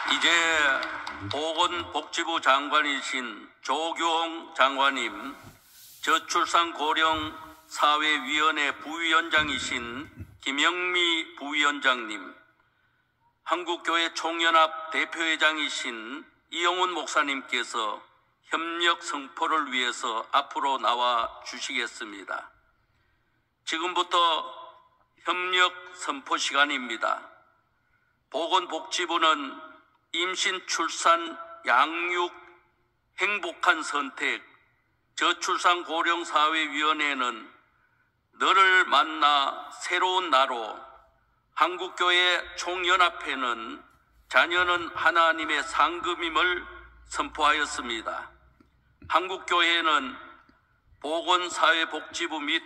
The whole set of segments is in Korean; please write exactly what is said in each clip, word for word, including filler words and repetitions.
이제 보건복지부 장관이신 조규홍 장관님, 저출산고령사회위원회 부위원장이신 김영미 부위원장님, 한국교회 총연합 대표회장이신 이영훈 목사님께서 협력 선포를 위해서 앞으로 나와 주시겠습니다. 지금부터 협력 선포 시간입니다. 보건복지부는 임신, 출산, 양육, 행복한 선택, 저출산고령사회위원회는 너를 만나 새로운 나로, 한국교회 총연합회는 자녀는 하나님의 상급임을 선포하였습니다. 한국교회는 보건사회복지부 및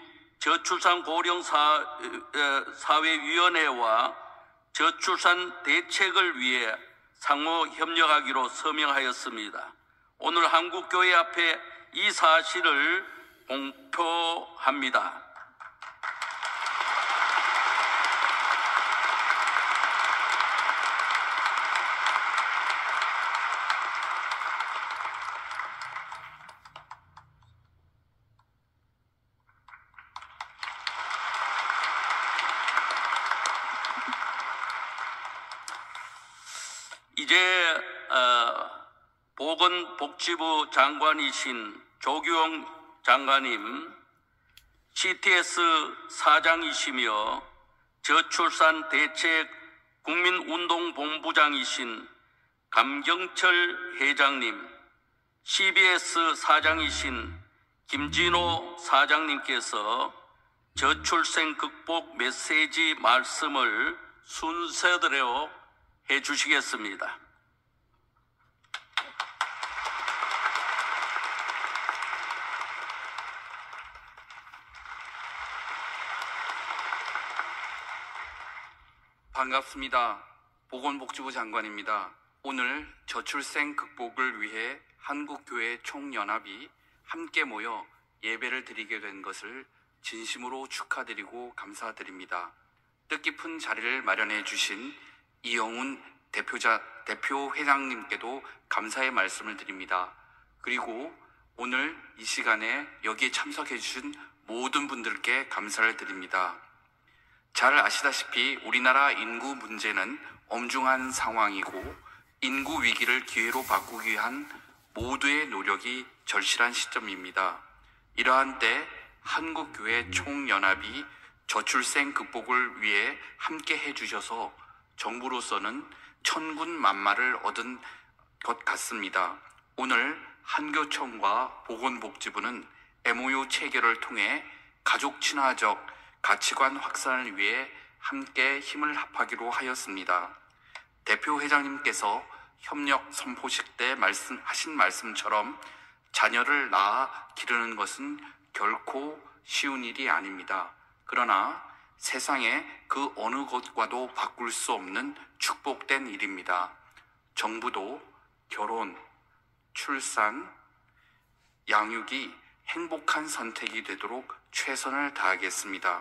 저출산고령사회위원회와 저출산 대책을 위해 상호 협력하기로 서명하였습니다. 오늘 한국교회 앞에 이 사실을 공표합니다. 이제 어, 보건복지부 장관이신 조규홍 장관님, 씨티에스 사장이시며 저출산 대책 국민운동본부장이신 감경철 회장님, 씨비에스 사장이신 김진호 사장님께서 저출생 극복 메시지 말씀을 순서대로 해 주시겠습니다. 반갑습니다. 보건복지부 장관입니다. 오늘 저출생 극복을 위해 한국교회 총연합이 함께 모여 예배를 드리게 된 것을 진심으로 축하드리고 감사드립니다. 뜻깊은 자리를 마련해 주신 이영훈 대표자, 대표 회장님께도 감사의 말씀을 드립니다. 그리고 오늘 이 시간에 여기에 참석해 주신 모든 분들께 감사를 드립니다. 잘 아시다시피 우리나라 인구 문제는 엄중한 상황이고 인구 위기를 기회로 바꾸기 위한 모두의 노력이 절실한 시점입니다. 이러한 때 한국교회 총연합이 저출생 극복을 위해 함께 해주셔서 정부로서는 천군만마를 얻은 것 같습니다. 오늘 한교총과 보건복지부는 엠오유 체결을 통해 가족 친화적 가치관 확산을 위해 함께 힘을 합하기로 하였습니다. 대표 회장님께서 협력 선포식 때 말씀하신 말씀처럼 자녀를 낳아 기르는 것은 결코 쉬운 일이 아닙니다. 그러나 세상에 그 어느 것과도 바꿀 수 없는 축복된 일입니다. 정부도 결혼, 출산, 양육이 행복한 선택이 되도록 최선을 다하겠습니다.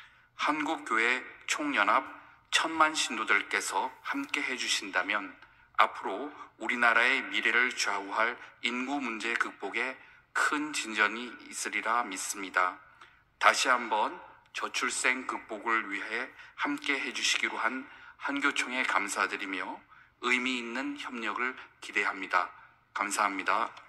한국교회 총연합 천만 신도들께서 함께 해주신다면 앞으로 우리나라의 미래를 좌우할 인구 문제 극복에 큰 진전이 있으리라 믿습니다. 다시 한번 저출생 극복을 위해 함께 해주시기로 한 한교총에 감사드리며 의미 있는 협력을 기대합니다. 감사합니다.